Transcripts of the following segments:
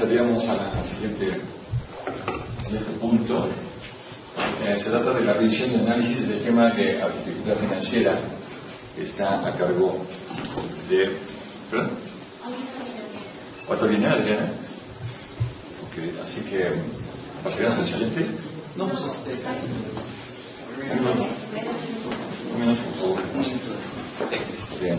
pasaríamos al siguiente punto. Se trata de la revisión y análisis del tema de arquitectura financiera, que está a cargo de... ¿Perdón? ¿Autolínea, Adriana? Ok, así que pasaríamos al siguiente. No, pues un minuto, por favor. Bien.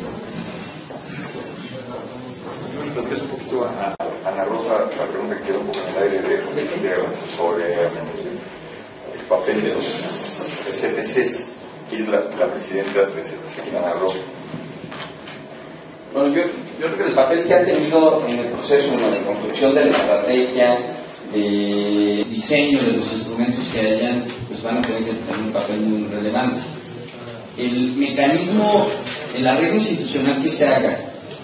Lo que es un poquito a Ana Rosa, la pregunta que queda un poco en el aire sobre el papel de los CTCs, que es la presidenta de CTC, Ana Rosa. Bueno, yo creo que el papel que han tenido en el proceso de construcción de la estrategia, de diseño de los instrumentos que hayan, pues van a tener que tener un papel muy relevante. El mecanismo, el arreglo institucional que se haga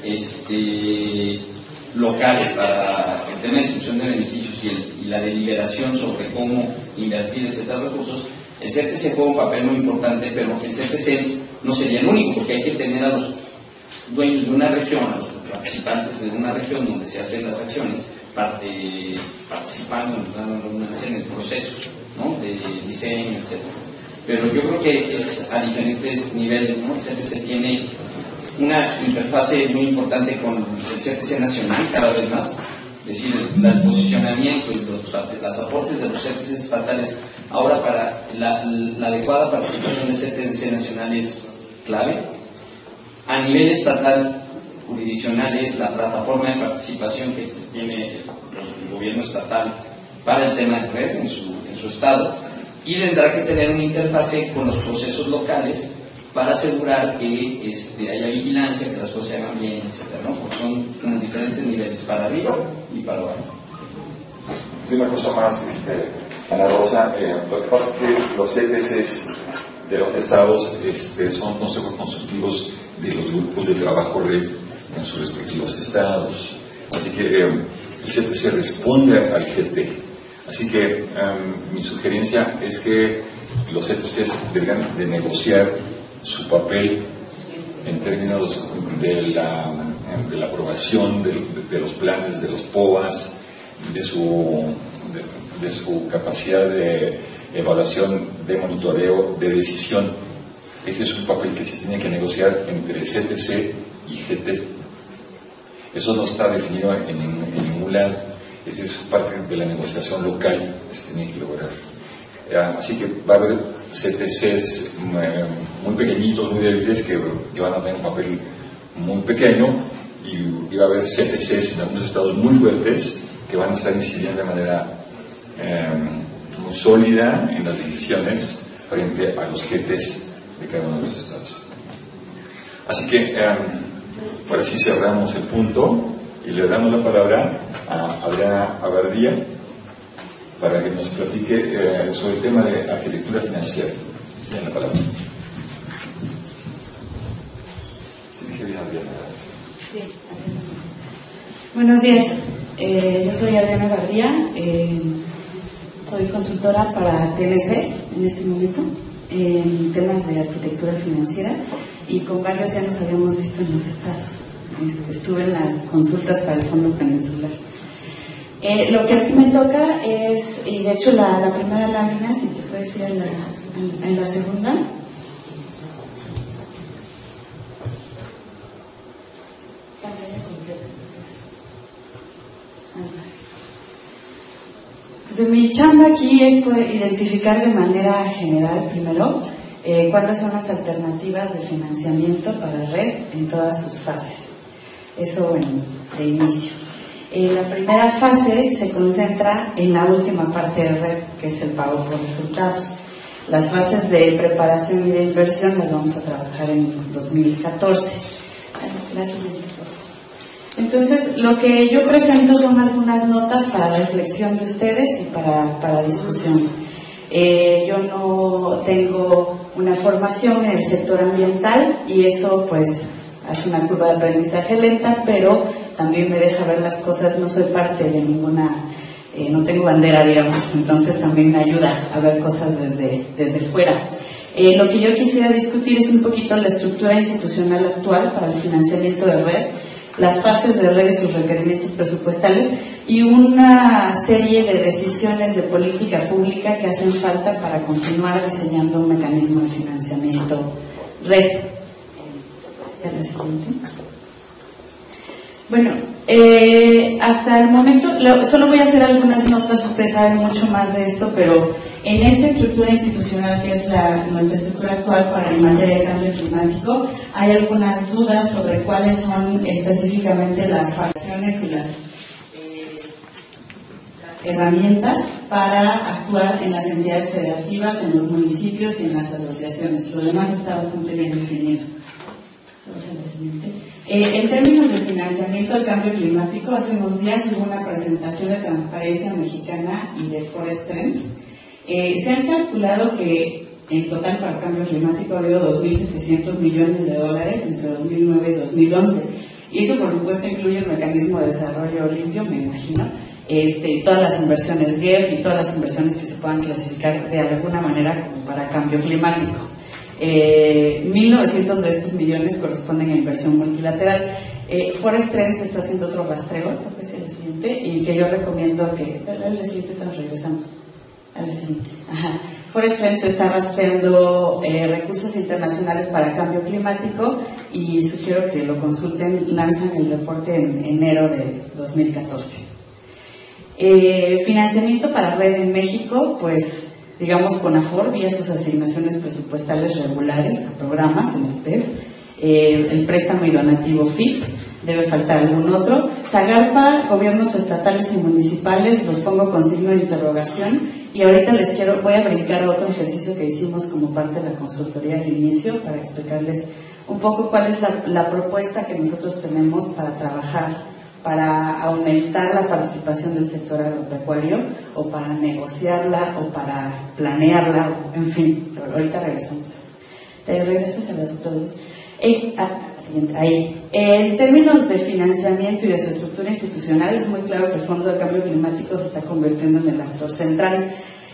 local para el tema de distribución de beneficios y la deliberación sobre cómo invertir, etcétera, recursos, el CTC juega un papel muy importante, pero el CTC no sería el único, porque hay que tener a los dueños de una región, a los participantes de una región donde se hacen las acciones, participando en el proceso, ¿no?, de diseño, etcétera. Pero yo creo que es a diferentes niveles, ¿no? El CTC tiene una interfase muy importante con el CTC nacional cada vez más, es decir, el posicionamiento y los aportes de los CTC estatales ahora para la adecuada participación del CTC nacional es clave. A nivel estatal, jurisdiccional, es la plataforma de participación que tiene el gobierno estatal para el tema de red en su estado, y tendrá que tener una interfase con los procesos locales para asegurar que haya vigilancia, que las cosas se hagan bien, etcétera, ¿no? Porque son como diferentes niveles, para arriba y para abajo. Y una cosa más, Ana Rosa, lo que pasa es que los CTCs de los estados son consejos consultivos de los grupos de trabajo red en sus respectivos estados. Así que el CTC responde al GT. Así que mi sugerencia es que los CTCs deberían de negociar su papel en términos de la aprobación de los planes, de los POAs, de su capacidad de evaluación, de monitoreo, de decisión. Ese es un papel que se tiene que negociar entre CTC y GT. Eso no está definido en ningún lado. Esa es parte de la negociación local que se tiene que lograr. Así que va a haber CTCs muy pequeñitos, muy débiles, que van a tener un papel muy pequeño, y va a haber CTCs en algunos estados muy fuertes que van a estar incidiendo de manera muy sólida en las decisiones frente a los GTs de cada uno de los estados. Así que ahora sí cerramos el punto y le damos la palabra a Adriana Abardía para que nos platique sobre el tema de arquitectura financiera. Tiene la palabra. Sí, dije bien, Adriana. Sí, Adriana. Buenos días, yo soy Adriana Abardía, soy consultora para TMC en este momento en temas de arquitectura financiera, y con varios ya nos habíamos visto en los estados. Estuve en las consultas para el Fondo Peninsular. Lo que me toca es, y de hecho la primera lámina, si te puedes ir en la segunda. Pantalla completa. Pues mi chamba aquí es poder identificar de manera general, primero, cuáles son las alternativas de financiamiento para red en todas sus fases. Eso, bueno, de inicio. La primera fase se concentra en la última parte de red, que es el pago por resultados. Las fases de preparación y de inversión las vamos a trabajar en 2014. La siguiente. Entonces, lo que yo presento son algunas notas para reflexión de ustedes y para discusión. Yo no tengo una formación en el sector ambiental, y eso pues hace una curva de aprendizaje lenta, pero también me deja ver las cosas. No soy parte de ninguna, no tengo bandera, digamos, entonces también me ayuda a ver cosas desde fuera. Lo que yo quisiera discutir es un poquito la estructura institucional actual para el financiamiento de red, las fases de red y sus requerimientos presupuestales y una serie de decisiones de política pública que hacen falta para continuar diseñando un mecanismo de financiamiento red. ¿La siguiente? Bueno, hasta el momento, solo voy a hacer algunas notas, ustedes saben mucho más de esto, pero en esta estructura institucional que es nuestra estructura actual para en materia de cambio climático, hay algunas dudas sobre cuáles son específicamente las facciones y las herramientas para actuar en las entidades federativas, en los municipios y en las asociaciones. Lo demás está bastante bien definido. En términos de financiamiento del cambio climático, hace unos días hubo una presentación de Transparencia Mexicana y de Forest Trends. Se han calculado que en total para el cambio climático ha habido 2.700 millones de dólares entre 2009 y 2011. Y eso, por supuesto, incluye el mecanismo de desarrollo limpio, me imagino, todas las inversiones GEF y todas las inversiones que se puedan clasificar de alguna manera como para cambio climático. 1.900 de estos millones corresponden a inversión multilateral. Forest Trends está haciendo otro rastreo, es el siguiente, y que yo recomiendo que al siguiente nos regresamos al siguiente. Forest Trends está rastreando recursos internacionales para cambio climático y sugiero que lo consulten. Lanzan el reporte en enero de 2014. Financiamiento para red en México, pues digamos CONAFOR, vía sus asignaciones presupuestales regulares a programas en el PEF, el préstamo y donativo FIP, debe faltar algún otro. SAGARPA, gobiernos estatales y municipales, los pongo con signo de interrogación, y ahorita voy a brincar a otro ejercicio que hicimos como parte de la consultoría al inicio para explicarles un poco cuál es la propuesta que nosotros tenemos para trabajar, para aumentar la participación del sector agropecuario, o para negociarla, o para planearla, en fin, pero ahorita regresamos a eso. ¿Te regresas a las otras dos? Ahí. En términos de financiamiento y de su estructura institucional, es muy claro que el Fondo de Cambio Climático se está convirtiendo en el actor central.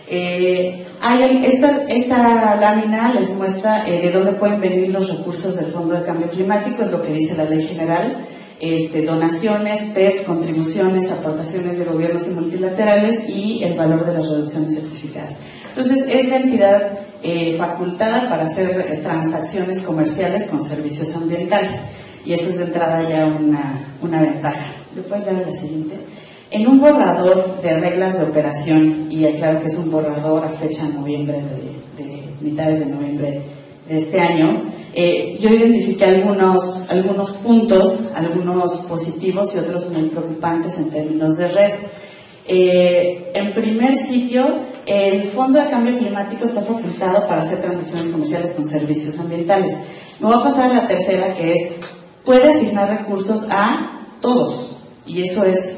Esta lámina les muestra de dónde pueden venir los recursos del Fondo de Cambio Climático, es lo que dice la ley general. Donaciones, PEF, contribuciones, aportaciones de gobiernos y multilaterales y el valor de las reducciones certificadas. Entonces, es la entidad facultada para hacer transacciones comerciales con servicios ambientales, y eso es de entrada ya una ventaja. ¿Le puedes dar a la siguiente? En un borrador de reglas de operación, y aclaro que es un borrador a fecha noviembre de mitades de noviembre de este año, yo identifiqué algunos puntos, algunos positivos y otros muy preocupantes en términos de red. En primer sitio, el Fondo de Cambio Climático está facultado para hacer transacciones comerciales con servicios ambientales. Me voy a pasar a la tercera, que es, puede asignar recursos a todos, y eso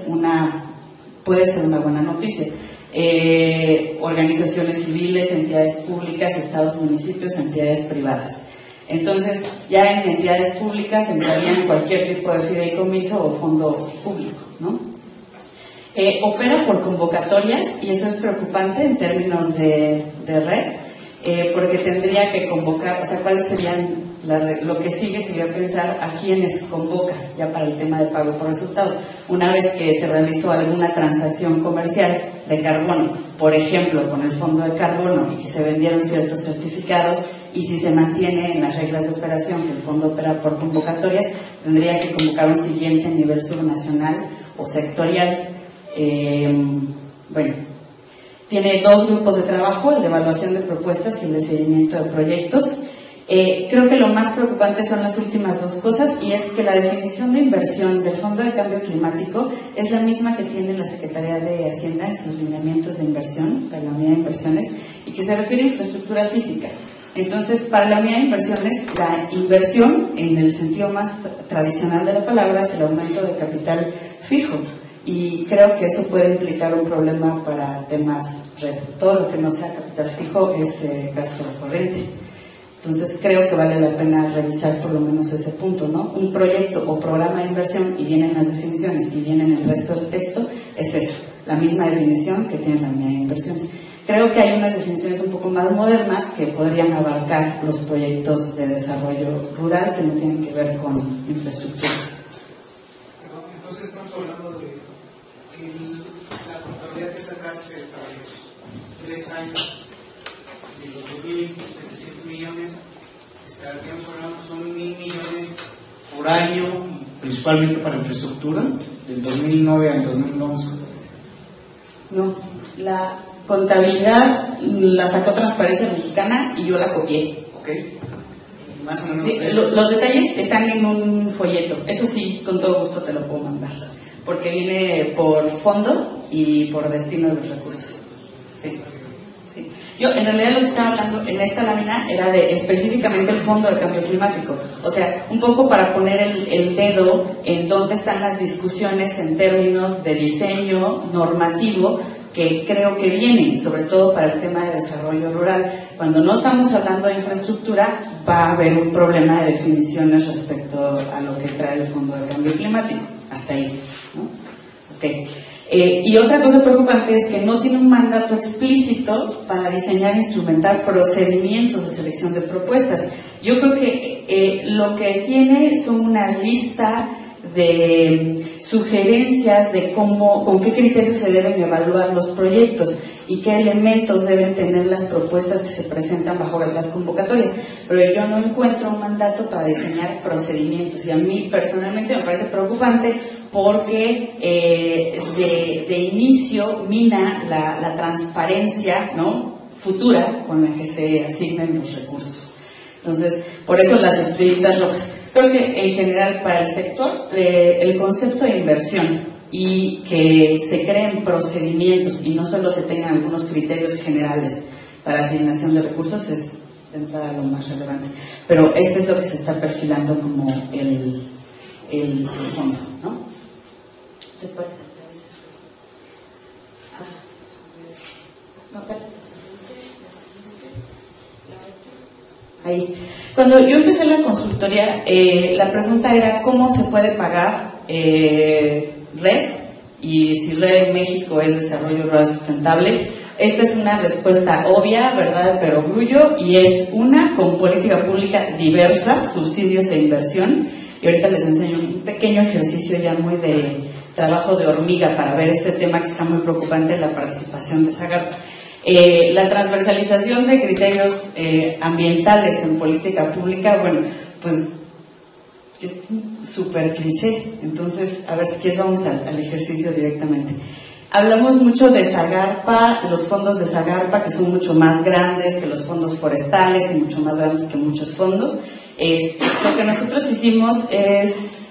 puede ser una buena noticia. Organizaciones civiles, entidades públicas, estados, municipios, entidades privadas. Entonces, ya en entidades públicas entrarían cualquier tipo de fideicomiso o fondo público, ¿no? Opera por convocatorias, y eso es preocupante en términos de red, porque tendría que convocar, o sea, cuáles serían, lo que sigue sería pensar a quiénes convoca ya para el tema de pago por resultados. Una vez que se realizó alguna transacción comercial de carbono, por ejemplo, con el fondo de carbono, y que se vendieron ciertos certificados, y si se mantiene en las reglas de operación que el fondo opera por convocatorias, tendría que convocar un siguiente nivel subnacional o sectorial. Bueno, tiene dos grupos de trabajo, el de evaluación de propuestas y el de seguimiento de proyectos. Creo que lo más preocupante son las últimas dos cosas, y es que la definición de inversión del Fondo de Cambio Climático es la misma que tiene la Secretaría de Hacienda en sus lineamientos de inversión, para la unidad de inversiones, y que se refiere a infraestructura física. Entonces, para la unidad de inversiones, la inversión, en el sentido más tradicional de la palabra, es el aumento de capital fijo, y creo que eso puede implicar un problema para temas red. Todo lo que no sea capital fijo es gasto corriente. Entonces, creo que vale la pena revisar por lo menos ese punto, ¿no? Un proyecto o programa de inversión, y vienen las definiciones y vienen el resto del texto, es eso, la misma definición que tiene la unidad de inversiones. Creo que hay unas definiciones un poco más modernas que podrían abarcar los proyectos de desarrollo rural que no tienen que ver con infraestructura. 3 años, de los 2.700 millones, estaríamos hablando, son 1.000 millones por año, principalmente para infraestructura, del 2009 al 2011. No, la contabilidad la sacó Transparencia Mexicana y yo la copié. Ok, más o menos. Sí, los detalles están en un folleto, eso sí, con todo gusto te lo puedo mandar, porque viene por fondo y por destino de los recursos. Sí. Sí. Yo en realidad lo que estaba hablando en esta lámina era de específicamente el Fondo de Cambio Climático, o sea, un poco para poner el dedo en dónde están las discusiones en términos de diseño normativo que creo que vienen, sobre todo para el tema de desarrollo rural. Cuando no estamos hablando de infraestructura, va a haber un problema de definiciones respecto a lo que trae el Fondo de Cambio Climático. Hasta ahí, ¿no? Okay. Y otra cosa preocupante es que no tiene un mandato explícito para diseñar e instrumentar procedimientos de selección de propuestas. Yo creo que lo que tiene son una lista de sugerencias de cómo, con qué criterios se deben evaluar los proyectos y qué elementos deben tener las propuestas que se presentan bajo las convocatorias, pero yo no encuentro un mandato para diseñar procedimientos y a mí personalmente me parece preocupante porque de inicio mina la transparencia, ¿no?, futura con la que se asignen los recursos. Entonces, por eso las estrellitas rojas. Creo que en general para el sector el concepto de inversión y que se creen procedimientos y no solo se tengan algunos criterios generales para asignación de recursos es de entrada lo más relevante. Pero este es lo que se está perfilando como el fondo, ¿no? ¿Se puede ahí. Cuando yo empecé la consultoría, la pregunta era cómo se puede pagar RED y si RED en México es Desarrollo Rural Sustentable. Esta es una respuesta obvia, verdad de perogrullo, y es una con política pública diversa, subsidios e inversión. Y ahorita les enseño un pequeño ejercicio ya muy de trabajo de hormiga para ver este tema que está muy preocupante, la participación de Zagarpa. La transversalización de criterios ambientales en política pública, bueno, pues es súper cliché. Entonces, a ver si quieres vamos al ejercicio directamente. Hablamos mucho de Zagarpa, de los fondos de Zagarpa, que son mucho más grandes que los fondos forestales y mucho más grandes que muchos fondos. Lo que nosotros hicimos es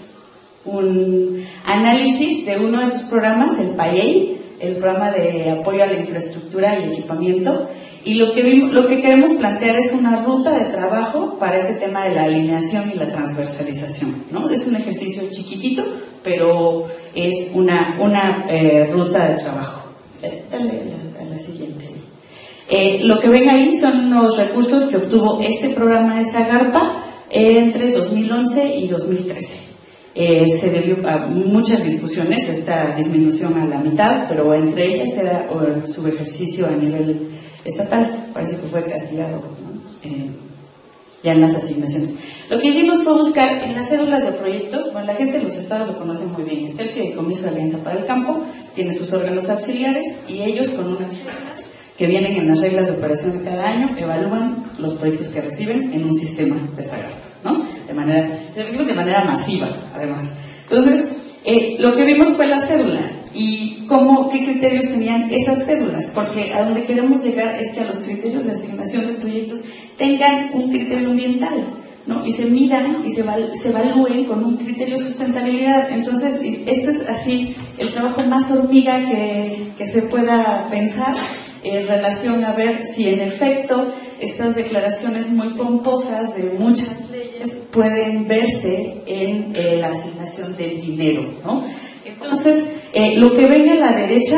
un análisis de uno de sus programas, el PAYEI, el programa de apoyo a la infraestructura y equipamiento, y lo que queremos plantear es una ruta de trabajo para ese tema de la alineación y la transversalización, ¿no? Es un ejercicio chiquitito, pero es una ruta de trabajo. Dale a la siguiente. Lo que ven ahí son los recursos que obtuvo este programa de Zagarpa entre 2011 y 2013. Se debió a muchas discusiones esta disminución a la mitad, pero entre ellas era su ejercicio a nivel estatal, parece que fue castigado, ¿no? Ya en las asignaciones. Lo que hicimos fue buscar en las cédulas de proyectos, bueno, la gente de los estados lo conoce muy bien, está el Fideicomiso de Alianza para el Campo, tiene sus órganos auxiliares y ellos con unas cédulas que vienen en las reglas de operación de cada año evalúan los proyectos que reciben en un sistema de Zagarpa, ¿no? De manera masiva, además. Entonces, lo que vimos fue la cédula y qué criterios tenían esas cédulas, porque a donde queremos llegar es que a los criterios de asignación de proyectos tengan un criterio ambiental, ¿no? Y se midan y se evalúen con un criterio de sustentabilidad. Entonces, este es así el trabajo más hormiga que se pueda pensar en relación a ver si en efecto estas declaraciones muy pomposas de muchas leyes pueden verse en la asignación del dinero, ¿no? Entonces, lo que ven a la derecha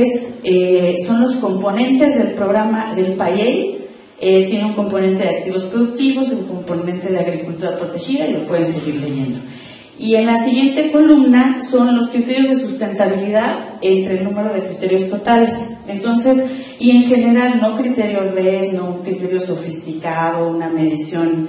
son los componentes del programa del PAYEI. Tiene un componente de activos productivos, un componente de agricultura protegida y lo pueden seguir leyendo. Y en la siguiente columna son los criterios de sustentabilidad entre el número de criterios totales. Entonces, y en general no criterio red, no un criterio sofisticado, una medición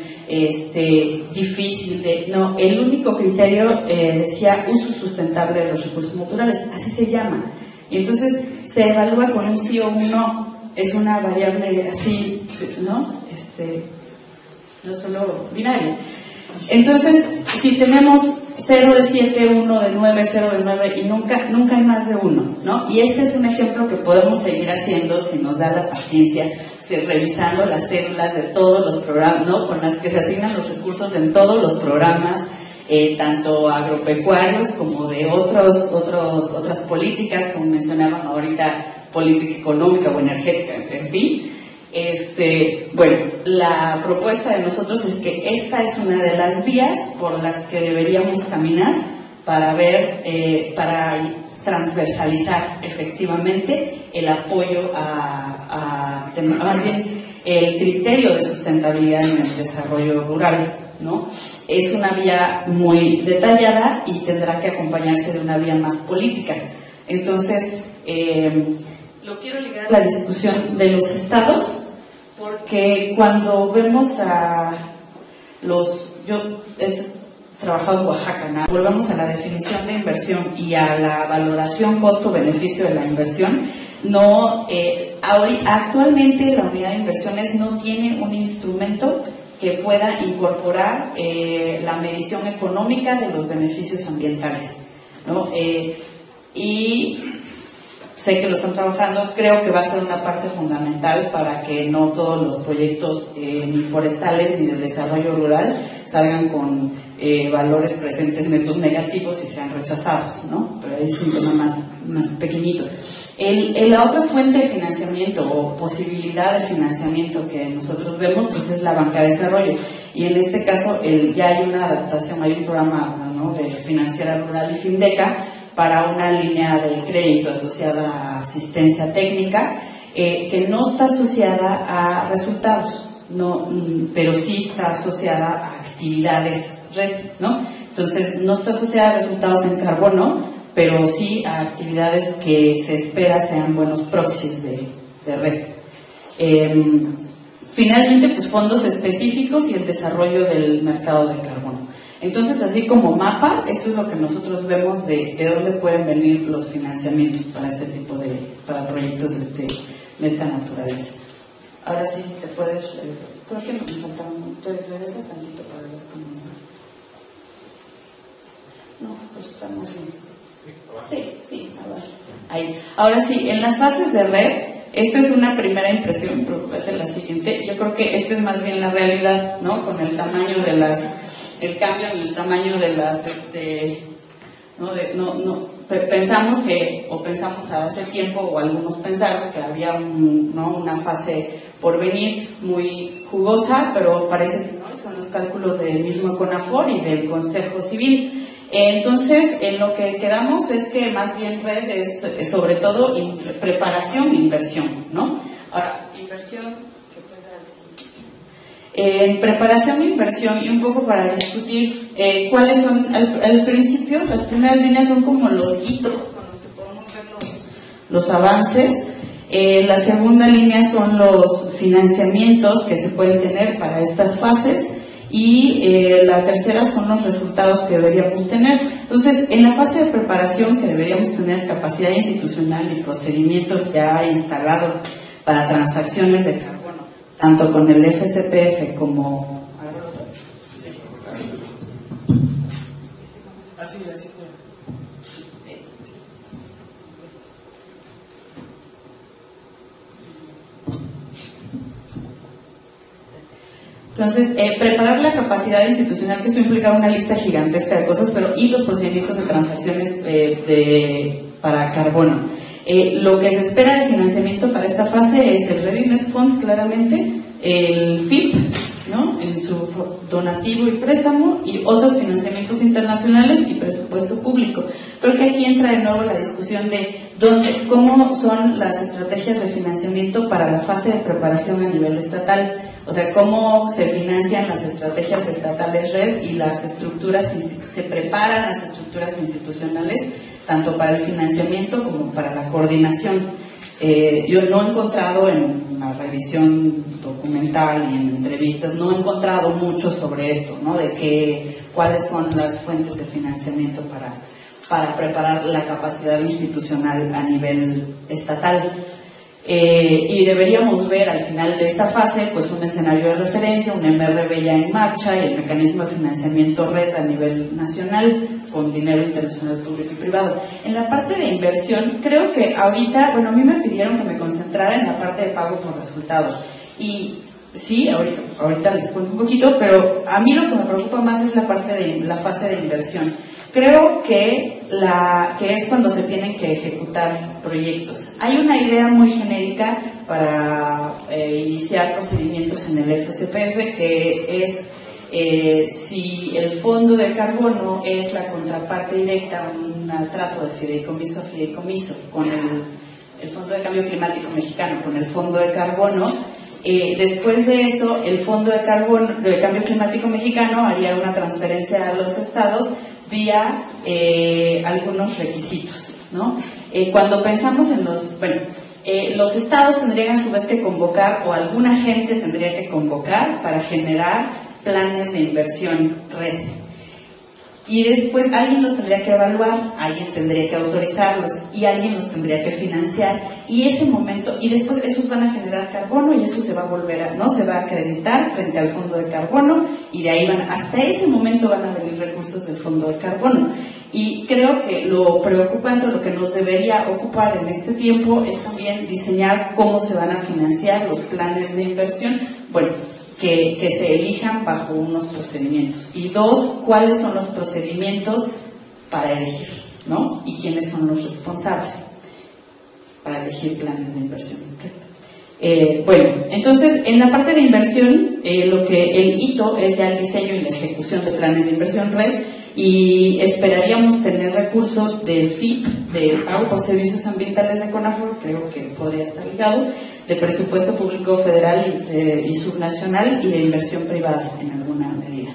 difícil no, el único criterio decía uso sustentable de los recursos naturales, así se llama. Y entonces se evalúa con un sí o un no. Es una variable así, ¿no? No solo binaria. Entonces, si tenemos 0 de 7, 1 de 9, 0 de 9 y nunca hay más de 1, ¿no? Y este es un ejemplo que podemos seguir haciendo si nos da la paciencia, revisando las células de todos los programas, ¿no? Con las que se asignan los recursos en todos los programas, tanto agropecuarios como de otras políticas, como mencionaban ahorita, política económica o energética, en fin. Bueno, la propuesta de nosotros es que esta es una de las vías por las que deberíamos caminar para para transversalizar efectivamente el apoyo más bien el criterio de sustentabilidad en el desarrollo rural, ¿no? Es una vía muy detallada y tendrá que acompañarse de una vía más política. Entonces, lo quiero ligar a la discusión de los estados, porque cuando vemos yo he trabajado en Oaxaca, ¿no? Volvemos a la definición de inversión y a la valoración costo-beneficio de la inversión. Actualmente la unidad de inversiones no tiene un instrumento que pueda incorporar la medición económica de los beneficios ambientales, ¿no? Y sé que lo están trabajando, creo que va a ser una parte fundamental para que no todos los proyectos ni forestales ni de desarrollo rural salgan con valores presentes netos negativos y sean rechazados, ¿no? Pero ahí es un tema más pequeñito. La otra fuente de financiamiento o posibilidad de financiamiento que nosotros vemos, pues es la banca de desarrollo. Y en este caso ya hay una adaptación, hay un programa, ¿no?, de Financiera Rural y Findeca para una línea de crédito asociada a asistencia técnica, que no está asociada a resultados, pero sí está asociada a actividades red, ¿no? Entonces, no está asociada a resultados en carbono, pero sí a actividades que se espera sean buenos proxies de red. Finalmente, pues fondos específicos y el desarrollo del mercado de carbono. Entonces, así como mapa, esto es lo que nosotros vemos de dónde pueden venir los financiamientos para este tipo para proyectos de esta naturaleza. Ahora sí, si te puedes, creo que nos faltan, te regresas tantito para ver cómo. No, pues estamos bien. Sí, ahí. Ahora sí, en las fases de red, esta es una primera impresión, preocúpate la siguiente. Yo creo que esta es más bien la realidad, ¿no? Con el tamaño el cambio en el tamaño de las, pensamos hace tiempo, o algunos pensaron que había una fase por venir muy jugosa, pero parece que no, son los cálculos del mismo CONAFOR y del Consejo Civil. Entonces, en lo que quedamos es que más bien red es sobre todo preparación e inversión, ¿no? Ahora, inversión, preparación e inversión, y un poco para discutir cuáles son, al principio, las primeras líneas son como los hitos con los que podemos ver los avances. La segunda línea son los financiamientos que se pueden tener para estas fases, y la tercera son los resultados que deberíamos tener. Entonces, en la fase de preparación, que deberíamos tener capacidad institucional y procedimientos ya instalados para transacciones de carbono, tanto con el FCPF como... Entonces, preparar la capacidad institucional, que esto implica una lista gigantesca de cosas, y los procedimientos de transacciones para carbono. Lo que se espera de financiamiento para esta fase es el Readiness Fund, claramente, el FIP, ¿no?, en su donativo y préstamo, y otros financiamientos internacionales y presupuesto público. Creo que aquí entra de nuevo la discusión de cómo son las estrategias de financiamiento para la fase de preparación a nivel estatal. O sea, cómo se financian las estrategias estatales red y las estructuras, se preparan las estructuras institucionales, tanto para el financiamiento como para la coordinación. Yo no he encontrado en una revisión documental y en entrevistas, no he encontrado mucho sobre esto, ¿no? De cuáles son las fuentes de financiamiento para preparar la capacidad institucional a nivel estatal. Y deberíamos ver al final de esta fase pues un escenario de referencia, un MRB ya en marcha y el mecanismo de financiamiento red a nivel nacional con dinero internacional público y privado. En la parte de inversión, creo que ahorita, bueno, a mí me pidieron que me concentrara en la parte de pago por resultados y sí, ahorita les cuento un poquito, pero a mí lo que me preocupa más es la parte de la fase de inversión. Creo que es cuando se tienen que ejecutar proyectos. Hay una idea muy genérica para iniciar procedimientos en el FCPF que es si el fondo de carbono es la contraparte directa a un trato de fideicomiso a fideicomiso con el Fondo de Cambio Climático Mexicano, con el Fondo de Carbono. Después de eso, el Fondo de Cambio Climático Mexicano haría una transferencia a los estados vía algunos requisitos, ¿no? Cuando pensamos en los estados tendrían a su vez que convocar, o alguna gente tendría que convocar para generar planes de inversión red. Y después alguien los tendría que evaluar, alguien tendría que autorizarlos y alguien los tendría que financiar. Y ese momento, y después esos van a generar carbono y eso se va a volver se va a acreditar frente al fondo de carbono y de ahí hasta ese momento van a venir recursos del fondo de carbono. Y creo que lo preocupante, lo que nos debería ocupar en este tiempo es también diseñar cómo se van a financiar los planes de inversión. Bueno, que se elijan bajo unos procedimientos. Y dos, ¿cuáles son los procedimientos para elegir, ¿no? Y quiénes son los responsables para elegir planes de inversión. Bueno, entonces, en la parte de inversión, el hito es ya el diseño y la ejecución de planes de inversión red, y esperaríamos tener recursos de FIP, de pago por servicios ambientales de CONAFOR, creo que podría estar ligado, de presupuesto público federal y subnacional y de inversión privada en alguna medida.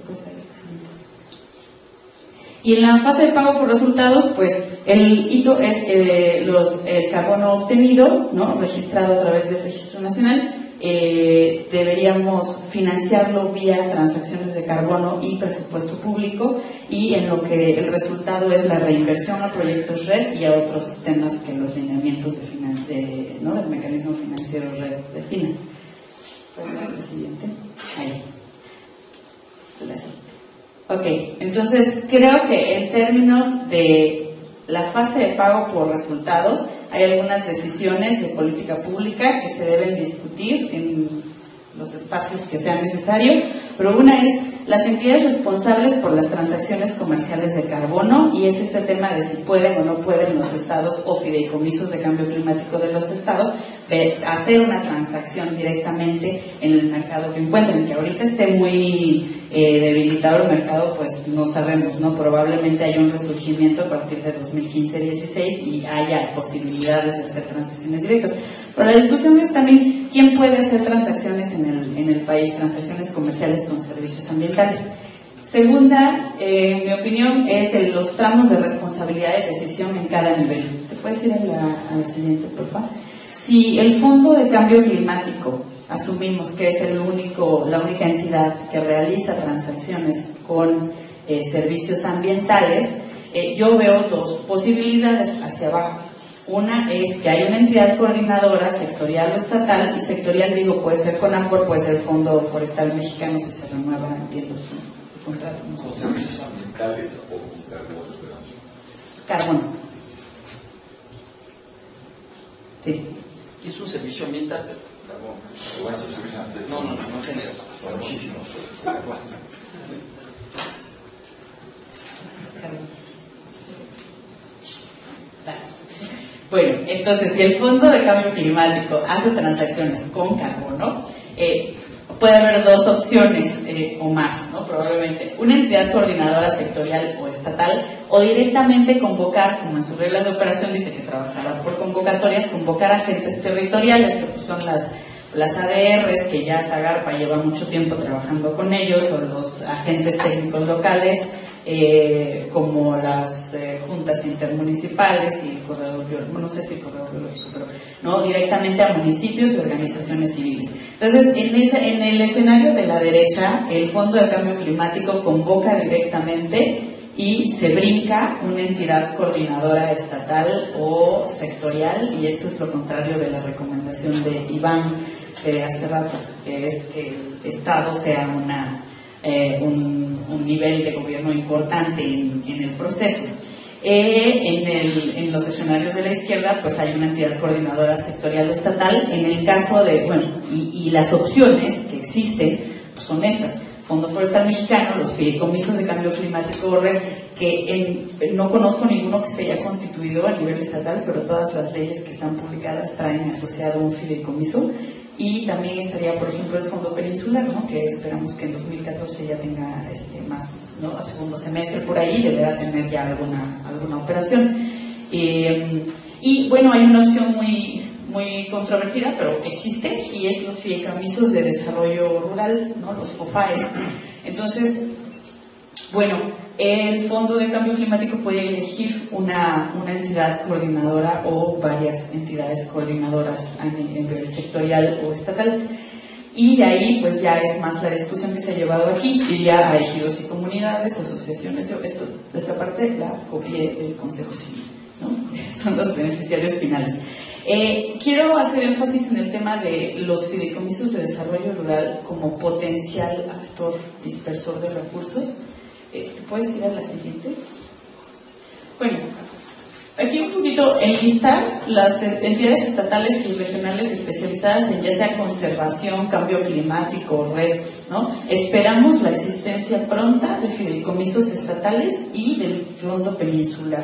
Y en la fase de pago por resultados, pues el hito es el carbono obtenido, ¿no?, registrado a través del registro nacional. Deberíamos financiarlo vía transacciones de carbono y presupuesto público, y en lo que el resultado es la reinversión a proyectos red y a otros temas que los lineamientos del mecanismo financiero red definen. La siguiente. Ahí. La siguiente. Ok, entonces creo que en términos de la fase de pago por resultados hay algunas decisiones de política pública que se deben discutir en los espacios que sean necesarios, pero una es las entidades responsables por las transacciones comerciales de carbono, y es este tema de si pueden o no pueden los estados o fideicomisos de cambio climático de los estados hacer una transacción directamente en el mercado que encuentren. Que ahorita esté muy debilitado el mercado, pues no sabemos, ¿no? Probablemente haya un resurgimiento a partir de 2015-16 y haya posibilidades de hacer transacciones directas. Pero la discusión es también quién puede hacer transacciones en el país, transacciones comerciales con servicios ambientales. Segunda, mi opinión, es los tramos de responsabilidad de decisión en cada nivel. ¿Te puedes ir a la siguiente, por favor? Si el Fondo de Cambio Climático asumimos que es la única entidad que realiza transacciones con servicios ambientales, yo veo dos posibilidades hacia abajo. Una es que hay una entidad coordinadora, sectorial o estatal, y sectorial, digo, puede ser CONAFOR, puede ser el Fondo Forestal Mexicano si se renueva, entiendo su contrato. No sé. ¿Con servicios ambientales o con carbono? Carbono. Sí. ¿Qué es un servicio ambiental? Carbono. ¿O van a ser servicios ambientales? No genera. Son muchísimos. Bueno, entonces, si el Fondo de Cambio Climático hace transacciones con carbono, puede haber dos opciones o más, ¿no? Probablemente una entidad coordinadora sectorial o estatal, o directamente convocar, como en sus reglas de operación dice que trabajará por convocatorias, convocar agentes territoriales, que pues son las ADRs, que ya Zagarpa lleva mucho tiempo trabajando con ellos, o los agentes técnicos locales, como las juntas intermunicipales y el corredor biológico, no sé si el corredor biológico, pero no, directamente a municipios y organizaciones civiles. Entonces, en el escenario de la derecha, el Fondo de Cambio Climático convoca directamente y se brinca una entidad coordinadora estatal o sectorial, y esto es lo contrario de la recomendación de Iván de hace rato, que es que el Estado sea un nivel de gobierno importante en el proceso. En los escenarios de la izquierda pues hay una entidad coordinadora sectorial o estatal. En el caso de, y las opciones que existen pues son estas: Fondo Forestal Mexicano, los fideicomisos de cambio climático red, que no conozco ninguno que esté ya constituido a nivel estatal, pero todas las leyes que están publicadas traen asociado un fideicomiso. Y también estaría, por ejemplo, el Fondo Peninsular, ¿no?, que esperamos que en 2014 ya tenga más, ¿no?, al segundo semestre por ahí deberá tener ya alguna operación. Y bueno, hay una opción muy controvertida, pero existe, y es los fideicomisos de desarrollo rural, ¿no?, los FOFAES. Entonces, bueno, el Fondo de Cambio Climático puede elegir una entidad coordinadora o varias entidades coordinadoras a nivel sectorial o estatal. Y de ahí pues ya es más la discusión que se ha llevado aquí, iría a ejidos y comunidades, asociaciones. Yo esta parte la copié del Consejo Civil, ¿no? Son los beneficiarios finales. Quiero hacer énfasis en el tema de los fideicomisos de desarrollo rural como potencial actor dispersor de recursos. ¿Puedes ir a la siguiente? Bueno, aquí un poquito enlistar las entidades estatales y regionales especializadas en ya sea conservación, cambio climático, red, ¿no? Esperamos la existencia pronta de fideicomisos estatales y del Fondo Peninsular.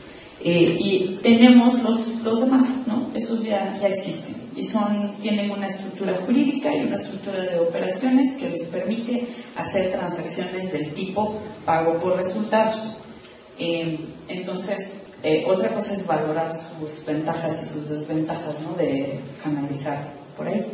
Y tenemos los demás, ¿no? Esos ya existen y tienen una estructura jurídica y una estructura de operaciones que les permite hacer transacciones del tipo pago por resultados. Entonces, otra cosa es valorar sus ventajas y sus desventajas, ¿no?, de canalizar por ahí.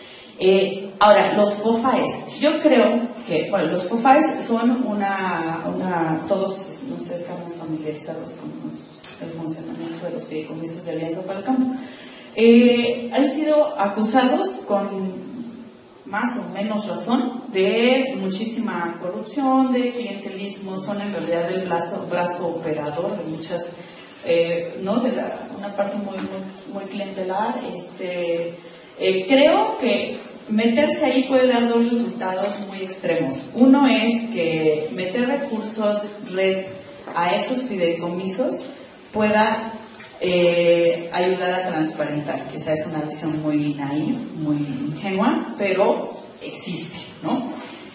Ahora, los FOFAES. Yo creo que, los FOFAES son todos, no sé, estamos familiarizados con el funcionamiento de los fideicomisos de Alianza para el Campo. Han sido acusados con más o menos razón de muchísima corrupción, de clientelismo. Son en realidad el brazo operador de muchas, ¿no?, de una parte muy clientelar. Creo que meterse ahí puede dar dos resultados muy extremos. Uno es que meter recursos red a esos fideicomisos pueda ayudar a transparentar. Quizá es una visión muy naif, muy ingenua, pero existe, ¿no?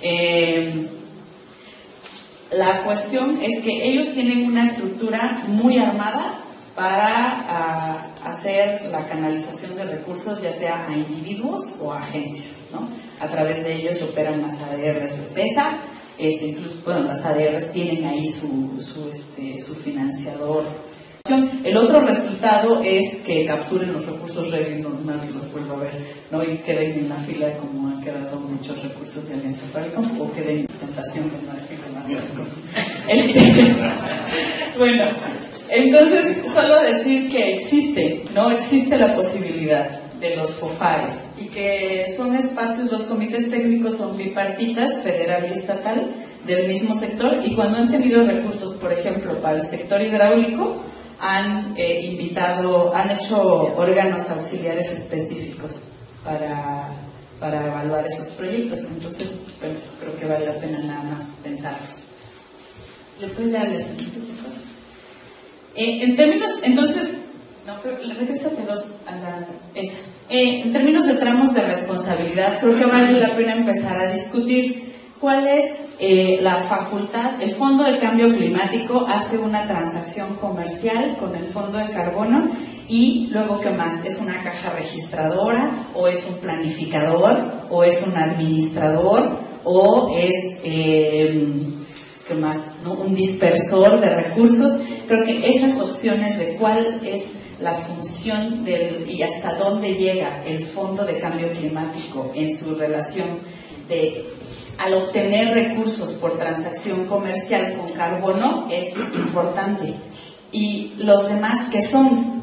La cuestión es que ellos tienen una estructura muy armada para hacer la canalización de recursos, ya sea a individuos o a agencias, ¿no? A través de ellos operan las ADRs de PESA, incluso, las ADRs tienen ahí su financiador. El otro resultado es que capturen los recursos red y nadie los vuelva a ver, ¿no?, y queden en la fila como han quedado muchos recursos de Alianza para el Campo, o queden en tentación de no decir demasiadas cosas. Bueno, entonces solo decir que existe la posibilidad de los FOFAES, y que son espacios, los comités técnicos son bipartitas, federal y estatal, del mismo sector, y cuando han tenido recursos, por ejemplo, para el sector hidráulico, han hecho órganos auxiliares específicos para evaluar esos proyectos. Entonces, creo que vale la pena nada más pensarlos. ¿Le puedes dar la siguiente cosa? En términos, entonces, regrésate esa. En términos de tramos de responsabilidad, creo que vale la pena empezar a discutir cuál es la facultad. El Fondo de Cambio Climático hace una transacción comercial con el Fondo de Carbono, y luego, ¿qué más? ¿Es una caja registradora, o es un planificador, o es un administrador, o es ¿qué más?, ¿no?, un dispersor de recursos? Creo que esas opciones de cuál es la función y hasta dónde llega el Fondo de Cambio Climático en su relación al obtener recursos por transacción comercial con carbono es importante. Y los demás, que son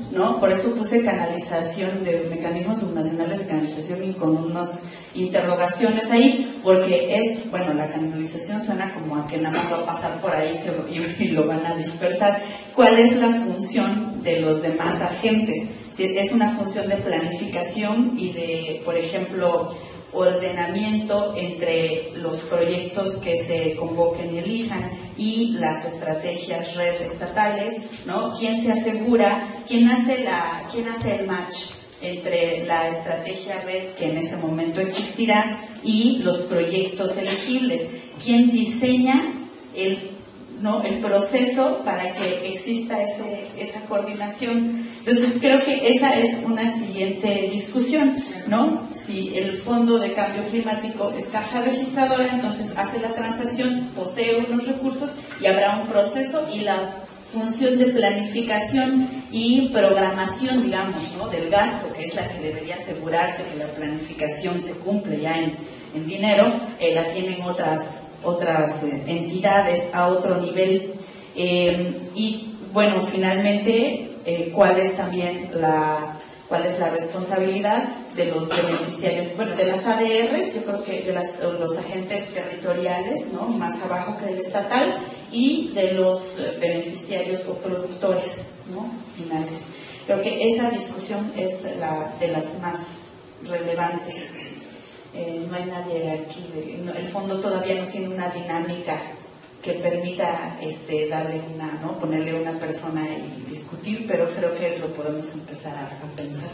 ¿no? Por eso puse canalización de mecanismos subnacionales de canalización y con unas interrogaciones ahí, porque es, bueno, la canalización suena como a que nada más va a pasar por ahí y lo van a dispersar. ¿Cuál es la función de los demás agentes? Si es una función de planificación y de, por ejemplo, ordenamiento entre los proyectos que se convoquen y elijan y las estrategias red estatales, ¿no? ¿Quién se asegura, quién hace el match entre la estrategia red que en ese momento existirá y los proyectos elegibles? ¿Quién diseña el proceso para que exista esa coordinación? Entonces creo que esa es una siguiente discusión, ¿no? Si el Fondo de Cambio Climático es caja registradora, entonces hace la transacción, posee unos recursos y habrá un proceso y la función de planificación y programación, digamos, ¿no? Del gasto, que es la que debería asegurarse que la planificación se cumple ya en dinero, la tienen otras entidades a otro nivel. Y bueno, finalmente, ¿cuál es la responsabilidad de los beneficiarios? Bueno, de las ADRs, yo creo que de los agentes territoriales, ¿no? Más abajo que del estatal, y de los beneficiarios o productores, ¿no? Finales. Creo que esa discusión es de las más relevantes. No hay nadie aquí, el fondo todavía no tiene una dinámica que permita darle ponerle una persona y discutir, pero creo que lo podemos empezar a pensar.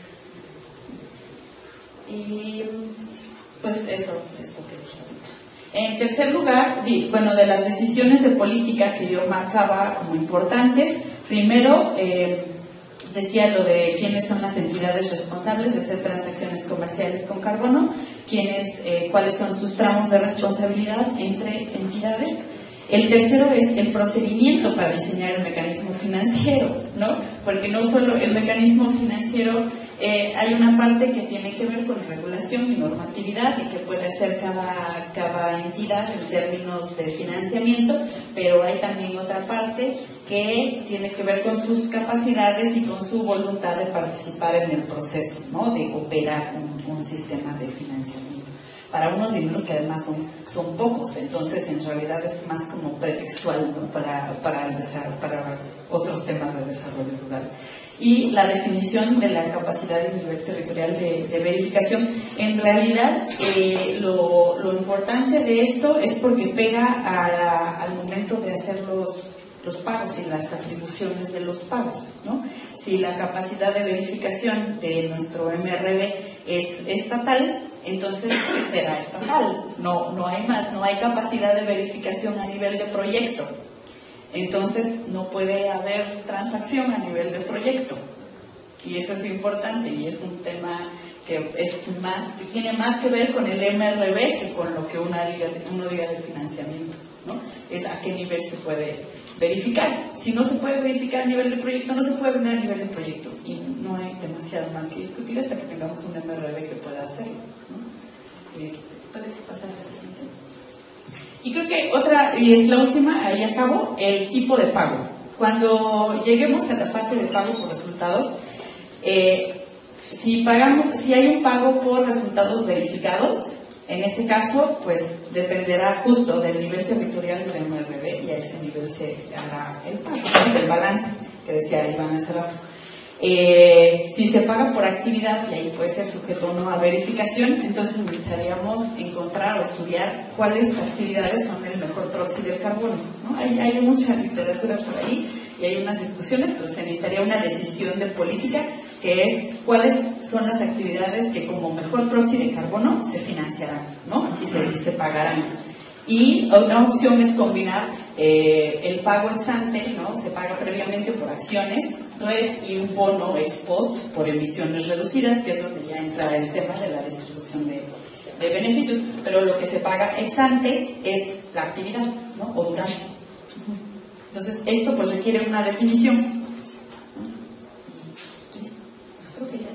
Y pues eso es lo que dije ahorita. En tercer lugar, de las decisiones de política que yo marcaba como importantes, primero decía lo de quiénes son las entidades responsables de hacer transacciones comerciales con carbono, cuáles son sus tramos de responsabilidad entre entidades. El tercero es el procedimiento para diseñar el mecanismo financiero, ¿no? Porque no solo el mecanismo financiero, hay una parte que tiene que ver con regulación y normatividad y que puede hacer cada entidad en términos de financiamiento, pero hay también otra parte que tiene que ver con sus capacidades y con su voluntad de participar en el proceso, ¿no? De operar un sistema de financiamiento. Para unos dineros que además son pocos, entonces en realidad es más como pretextual, ¿no? para otros temas de desarrollo rural. Y la definición de la capacidad y nivel territorial de verificación, en realidad lo importante de esto es porque pega al momento de hacer los pagos y las atribuciones de los pagos, ¿no? Si la capacidad de verificación de nuestro MRV es estatal, entonces será estatal, no hay más, no hay capacidad de verificación a nivel de proyecto, entonces no puede haber transacción a nivel de proyecto, y eso es importante y es un tema que tiene más que ver con el MRV que con lo que uno diga de financiamiento, ¿no? Es a qué nivel se puede verificar. Si no se puede verificar a nivel de proyecto, no se puede vender a nivel de proyecto, y no hay demasiado más que discutir hasta que tengamos un MRV que pueda hacerlo, ¿no? ¿Puedes pasar a la siguiente? Y creo que otra, y es la última, ahí acabo, el tipo de pago. Cuando lleguemos a la fase de pago por resultados, si hay un pago por resultados verificados, en ese caso, pues dependerá justo del nivel territorial del MRV, y a ese nivel se hará el pago, del balance que decía Iván hace rato. Si se paga por actividad, y ahí puede ser sujeto o no a verificación, entonces necesitaríamos encontrar o estudiar cuáles actividades son el mejor proxy del carbono, ¿no? Hay mucha literatura por ahí y hay unas discusiones, pero se necesitaría una decisión de política, que es cuáles son las actividades que como mejor proxy de carbono se financiarán, ¿no? Y se pagarán. Y una opción es combinar el pago ex ante, ¿no? Se paga previamente por acciones red y un bono ex post por emisiones reducidas, que es donde ya entra el tema de la distribución de beneficios, pero lo que se paga ex ante es la actividad, ¿no? O durante. Entonces esto pues requiere una definición. Listo. Creo que ya.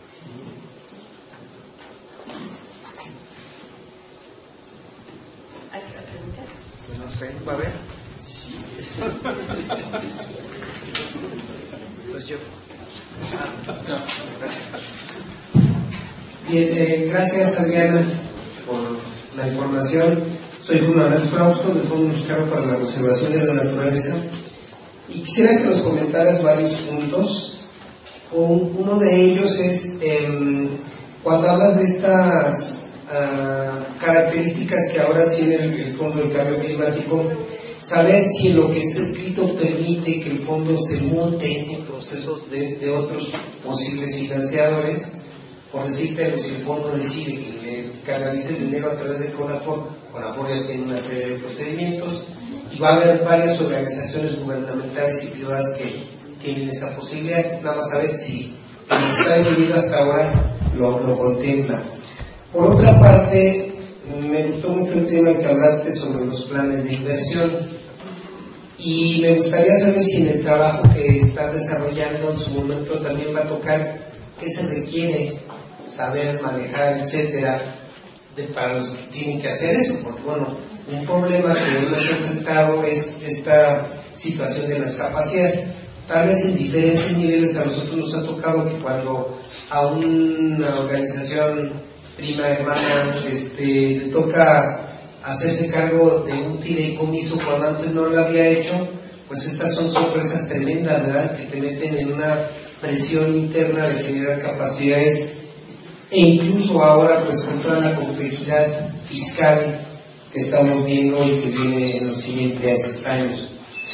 ¿Hay otra pregunta? No sé, ¿va a haber? Sí. Pues yo Bien, gracias Adriana por la información. Soy Juan Manuel Frausto del Fondo Mexicano para la Conservación de la Naturaleza y quisiera que nos comentaras varios puntos. Uno de ellos es cuando hablas de estas características que ahora tiene el Fondo de Cambio Climático, saber si en lo que está escrito permite que el fondo se monte en procesos de otros posibles financiadores. Por decirte, si el fondo decide que le canalice el dinero a través de CONAFOR ya tiene una serie de procedimientos y va a haber varias organizaciones gubernamentales y privadas que tienen esa posibilidad. Nada más saber si el Estado Unido hasta ahora lo contempla. Por otra parte, me gustó mucho el tema que hablaste sobre los planes de inversión y me gustaría saber si en el trabajo que estás desarrollando en su momento también va a tocar qué se requiere saber manejar, etcétera, para los que tienen que hacer eso, porque bueno, un problema que hemos enfrentado es esta situación de las capacidades. Tal vez en diferentes niveles a nosotros nos ha tocado que cuando a una organización prima hermana le toca hacerse cargo de un fideicomiso cuando antes no lo había hecho, pues estas son sorpresas tremendas, ¿verdad?, que te meten en una presión interna de generar capacidades, e incluso ahora pues con toda la complejidad fiscal que estamos viendo y que viene en los siguientes años.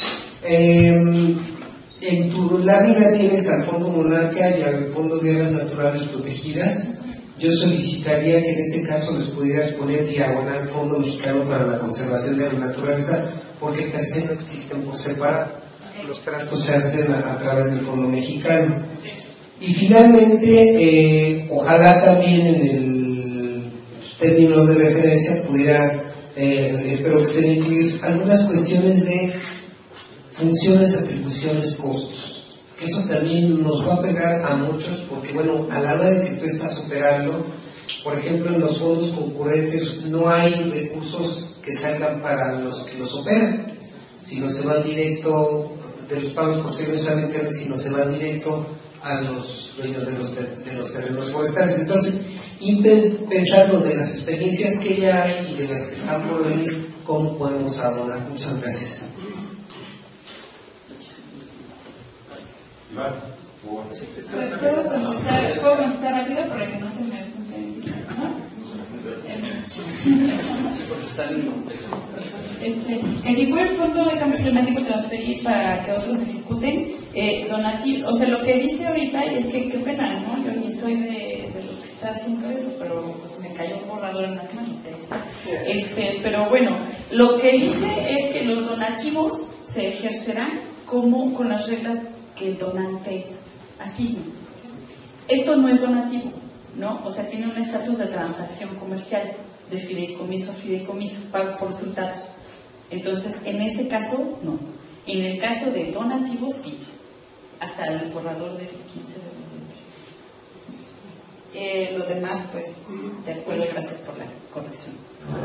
En tu lámina tienes al Fondo Monarca y al Fondo de Áreas Naturales Protegidas. Yo solicitaría que en ese caso les pudieras poner diagonal Fondo Mexicano para la Conservación de la Naturaleza, porque per se no existen por separado. Los tratos se hacen a través del Fondo Mexicano. Y finalmente, ojalá también en los términos de referencia pudiera, espero que estén incluidos, algunas cuestiones de funciones, atribuciones, costos. Que eso también nos va a pegar a muchos, porque bueno, a la hora de que tú estás operando, por ejemplo, en los fondos concurrentes no hay recursos que salgan para los que los operan, sino se van directo de los pagos por servicios ambientales, sino se van directo a los dueños de los terrenos forestales. Entonces, pensando de las experiencias que ya hay y de las que están por venir, ¿cómo podemos abonar? Muchas gracias. ¿Puedo contestar rápido para que no se me junten? Si por el Fondo de Cambio Climático transferir para que otros ejecuten, donativo, o sea, lo que dice ahorita, y es que qué pena, ¿no? Yo ni soy de los que está haciendo eso, pero pues, me cayó un borrador en las manos, ahí está. Pero bueno, lo que dice es que los donativos se ejercerán como con las reglas que el donante asigne. Esto no es donativo, ¿no? O sea, tiene un estatus de transacción comercial, de fideicomiso a fideicomiso, pago por resultados. Entonces, en ese caso, no. En el caso de donativo, sí. Hasta el borrador del 15 de noviembre. Lo demás, pues, de acuerdo, gracias por la corrección.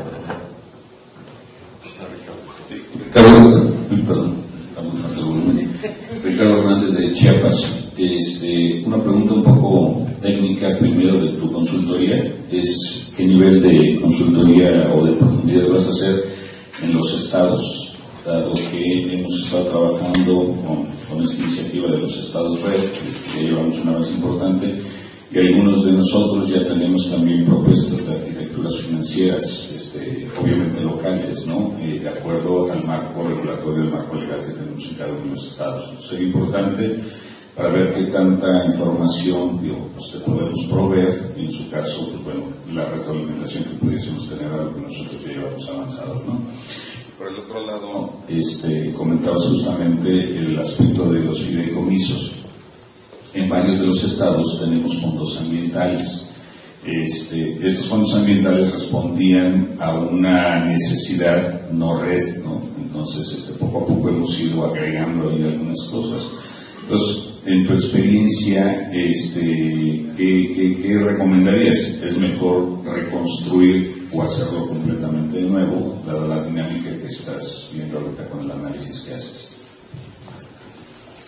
Ricardo Hernández de Chiapas. Una pregunta un poco técnica primero de tu consultoría es ¿qué nivel de consultoría o de profundidad vas a hacer en los estados? Dado que hemos estado trabajando con esta iniciativa de los estados red, que ya llevamos un avance importante, y algunos de nosotros ya tenemos también propuestas de arquitecturas financieras, obviamente locales, ¿no? De acuerdo al marco regulatorio, el marco legal que tenemos en cada uno de los estados. Sería importante para ver qué tanta información te podemos proveer, y en su caso, pues bueno, la retroalimentación que pudiésemos tener a lo que nosotros ya llevamos avanzados, ¿no? Por el otro lado, comentabas justamente el aspecto de los fideicomisos. En varios de los estados tenemos fondos ambientales. Estos fondos ambientales respondían a una necesidad no red, ¿no? Entonces, poco a poco hemos ido agregando ahí algunas cosas. Entonces, en tu experiencia, ¿qué recomendarías? ¿Es mejor reconstruir o hacerlo completamente de nuevo, dada la dinámica que estás viendo ahorita con el análisis que haces?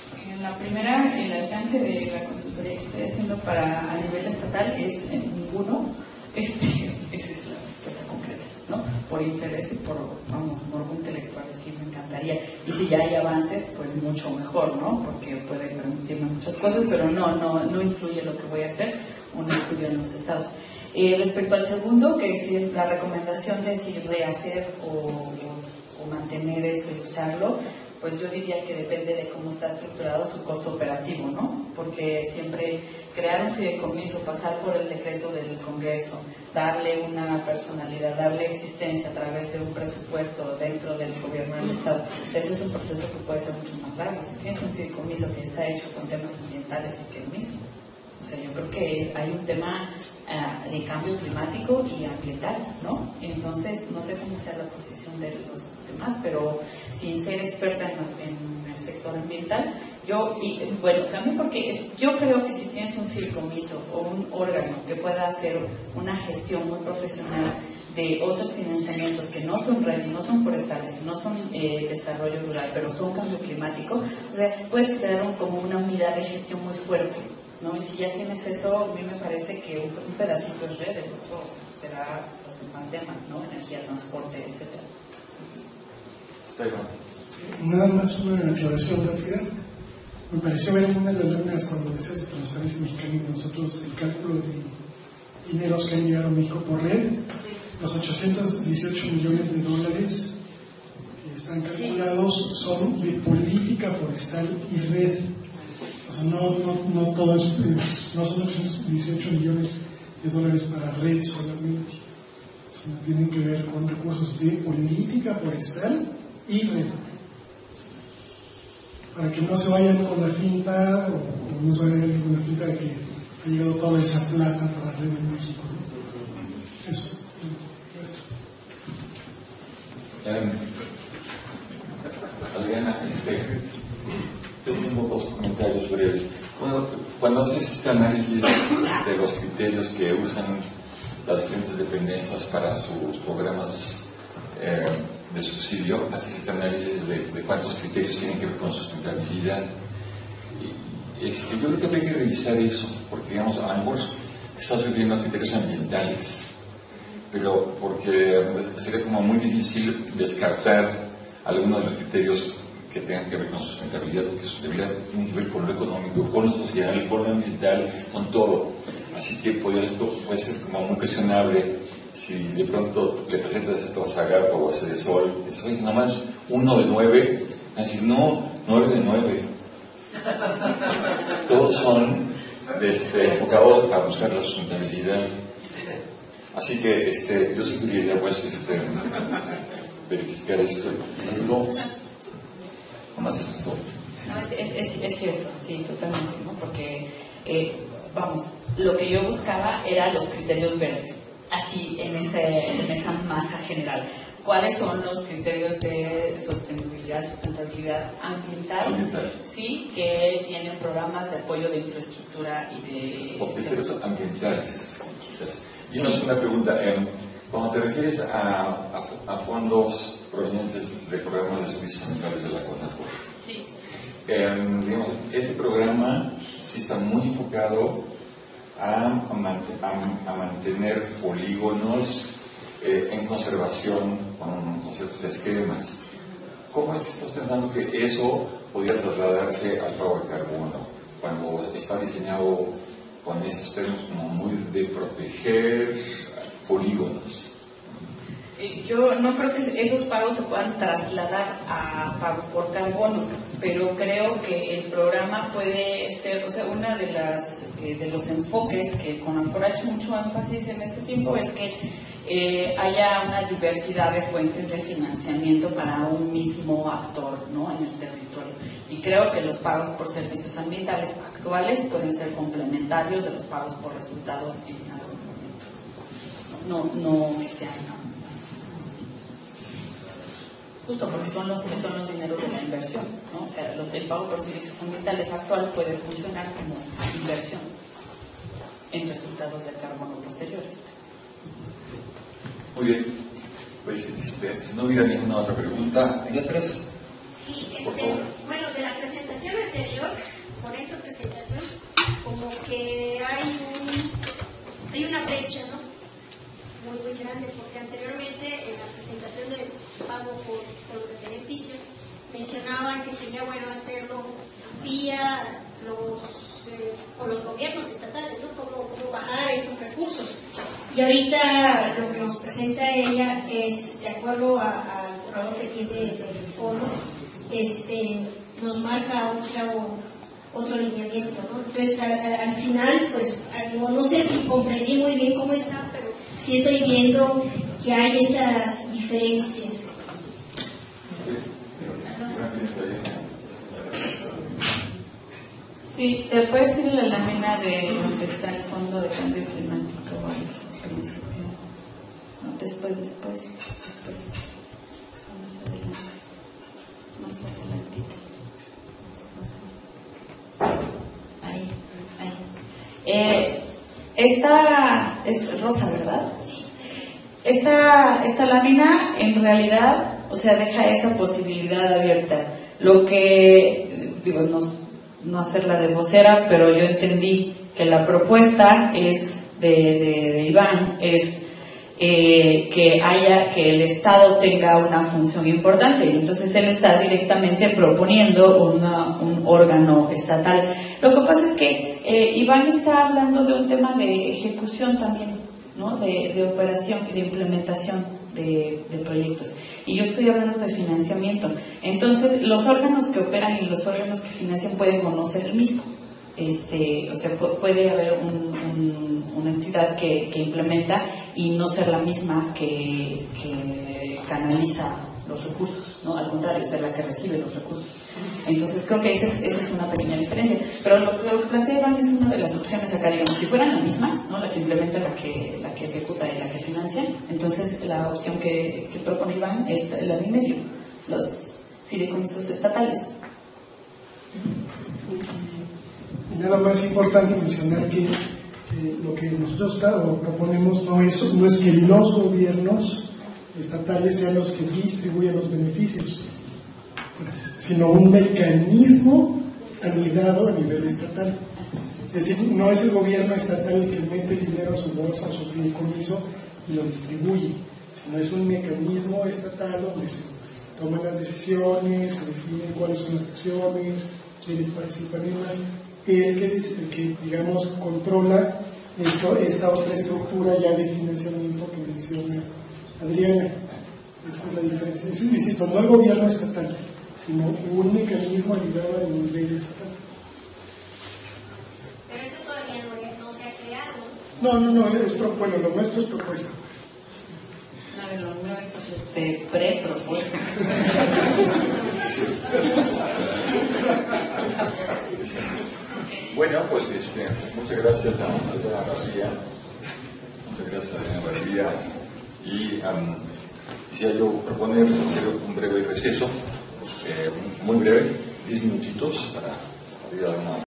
la primera, el alcance de la consultoría que estoy haciendo a nivel estatal es ninguno. Esa es la respuesta concreta, ¿no? Por interés y por morbo intelectual, sí me encantaría. Y si ya hay avances, pues mucho mejor, ¿no? Porque puede permitirme muchas cosas, pero no incluye lo que voy a hacer, un estudio en los estados. Respecto al segundo, que es la recomendación de si rehacer o mantener eso y usarlo, pues yo diría que depende de cómo está estructurado su costo operativo, ¿no? Porque siempre crear un fideicomiso, pasar por el decreto del Congreso, darle una personalidad, darle existencia a través de un presupuesto dentro del gobierno del Estado, ese es un proceso que puede ser mucho más largo. Si tienes un fideicomiso que está hecho con temas ambientales y que es mismo, o sea, yo creo que hay un tema de cambio climático y ambiental, ¿no? Entonces, no sé cómo sea la posición de los demás, pero sin ser experta en el sector ambiental, también porque yo creo que si tienes un fideicomiso o un órgano que pueda hacer una gestión muy profesional de otros financiamientos que no son RED, no son forestales, no son desarrollo rural, pero son cambio climático, o sea, puedes crear como una unidad de gestión muy fuerte, ¿no? Y si ya tienes eso, a mí me parece que un pedacito es red, el otro será los demás temas, ¿no? Energía, transporte, etcétera. Está bien. Nada más una aclaración rápida. Me pareció ver en una de las láminas cuando decías Transparencia Mexicana y nosotros el cálculo de dineros que han llegado a México por red, los 818 millones de dólares que están calculados son de política forestal y red. O sea, no todo no son 818 millones de dólares para red solamente, sino tienen que ver con recursos de política forestal y red. Para que no se vayan con la finta, o no se vayan con la finta de que ha llegado toda esa plata para la red en México, ¿no? Eso. Adriana, yo tengo dos comentarios breves. Cuando haces este análisis de los criterios que usan las diferentes dependencias para sus programas de subsidio, haces este análisis de cuántos criterios tienen que ver con sustentabilidad. Yo creo que habría que revisar eso, porque digamos, a lo mejor estás refiriendo a criterios ambientales, pero porque sería como muy difícil descartar algunos de los criterios que tengan que ver con sustentabilidad, porque sustentabilidad tiene que ver con lo económico, con lo social, con lo ambiental, con todo. Así que puede ser como muy cuestionable si de pronto le presentas esto a Zagarpa o a Cedesol, dices, oye, nada más 1 de 9, a decir, no, 9 de 9. Todos son enfocados a buscar la sustentabilidad. Así que yo sugeriría pues verificar esto. ¿Cómo haces esto? No, es cierto, sí, totalmente, ¿no? Porque, lo que yo buscaba eran los criterios verdes, así en esa masa general. ¿Cuáles son los criterios de sustentabilidad ambiental? Sí, que tienen programas de apoyo de infraestructura y de... O criterios ambientales, quizás. Y una segunda pregunta, cuando te refieres a fondos provenientes del programa de servicios ambientales de la CONAFOR, sí. Digamos, ese programa sí está muy enfocado a mantener polígonos en conservación con ciertos esquemas. ¿Cómo es que estás pensando que eso podría trasladarse al pago de carbono cuando está diseñado con estos términos como muy de proteger polígonos? Yo no creo que esos pagos se puedan trasladar a pago por carbono, pero creo que el programa puede ser, una de los enfoques que CONAFOR ha hecho mucho énfasis en este tiempo es que haya una diversidad de fuentes de financiamiento para un mismo actor, ¿no?, en el territorio. Y creo que los pagos por servicios ambientales actuales pueden ser complementarios de los pagos por resultados en algún momento. No que sean justo porque son los dineros de la inversión, ¿no? O sea, el pago por servicios ambientales actual puede funcionar como inversión en resultados de carbono posteriores. Muy bien, pues si no hubiera ninguna otra pregunta, ¿hay atrás? Sí, por favor. bueno, de la presentación anterior grande, porque anteriormente en la presentación del pago por los beneficios mencionaban que sería bueno hacerlo vía por los gobiernos estatales, ¿no? Cómo bajar estos recursos. Y ahorita lo que nos presenta ella es, de acuerdo al borrador que tiene del fondo, nos marca otro lineamiento, ¿no? Entonces al final, pues no sé si comprendí muy bien cómo está, pero sí estoy viendo que hay esas diferencias. Sí, te puedes ir a la lámina de donde está el fondo de cambio climático al principio. No, después. Más adelantito. Ahí. Esta es rosa, ¿verdad? Sí. Esta lámina en realidad, o sea, deja esa posibilidad abierta. Lo que, digo, no hacerla de vocera, pero yo entendí que la propuesta es de Iván, es que el Estado tenga una función importante, y entonces él está directamente proponiendo un órgano estatal. Lo que pasa es que Iván está hablando de un tema de ejecución también, ¿no? De operación y de implementación de proyectos. Y yo estoy hablando de financiamiento. Entonces, los órganos que operan y los órganos que financian pueden o no ser el mismo. O sea, puede haber una entidad que implementa y no ser la misma que canaliza los recursos, ¿no? Al contrario, ser la que recibe los recursos. Entonces, creo que esa es una pequeña diferencia. Pero lo que plantea Iván es una de las opciones acá, digamos, si fueran la misma, ¿no? La que implementa, la que ejecuta y la que financia, entonces la opción que propone Iván es la de en medio, los fideicomisos estatales. Nada más importante mencionar que lo que nosotros proponemos no es que los gobiernos estatales sean los que distribuyen los beneficios, sino un mecanismo anidado a nivel estatal. Es decir, no es el gobierno estatal el que mete dinero a su bolsa, a su fideicomiso y lo distribuye, sino es un mecanismo estatal donde se toman las decisiones, se definen cuáles son las acciones, quiénes participan en las, el que digamos controla esta otra estructura ya de financiamiento que menciona Adriana. Esa es la diferencia. Insisto, no el gobierno estatal, sino un mecanismo ayudado a nivel estatal. Pero eso todavía no se ha creado. No, bueno, lo nuestro es propuesta. No, lo nuestro es pre-propuesta. Bueno, pues muchas gracias a Adriana Barría. Muchas gracias a Adriana Barría. Y quisiera yo proponer hacer un breve receso, muy breve, 10 minutitos para dar una